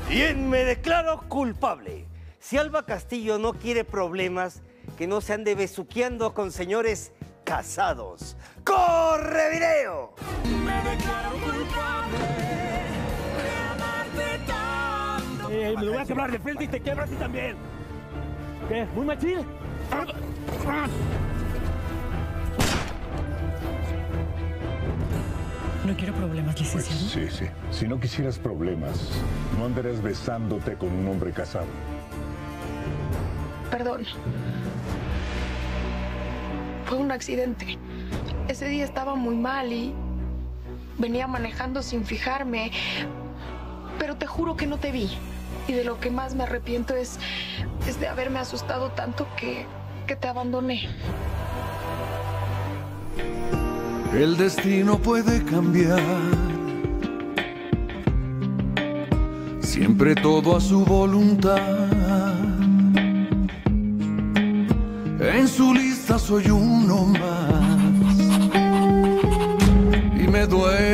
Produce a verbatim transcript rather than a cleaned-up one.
Bien, me declaro culpable. Si Alba Castillo no quiere problemas, que no se ande besuqueando con señores casados. ¡Corre video! Me declaro culpable de amarte tanto. Eh, me lo voy a quebrar de frente y te quebras a ti también. ¿Qué? ¿Muy machín? No quiero problemas, licenciado. Pues sí, sí. Si no quisieras problemas, no andarías besándote con un hombre casado. Perdón. Fue un accidente. Ese día estaba muy mal y venía manejando sin fijarme. Pero te juro que no te vi. Y de lo que más me arrepiento es, es de haberme asustado tanto que, que te abandoné. El destino puede cambiar, siempre todo a su voluntad. En su lista soy uno más y me duele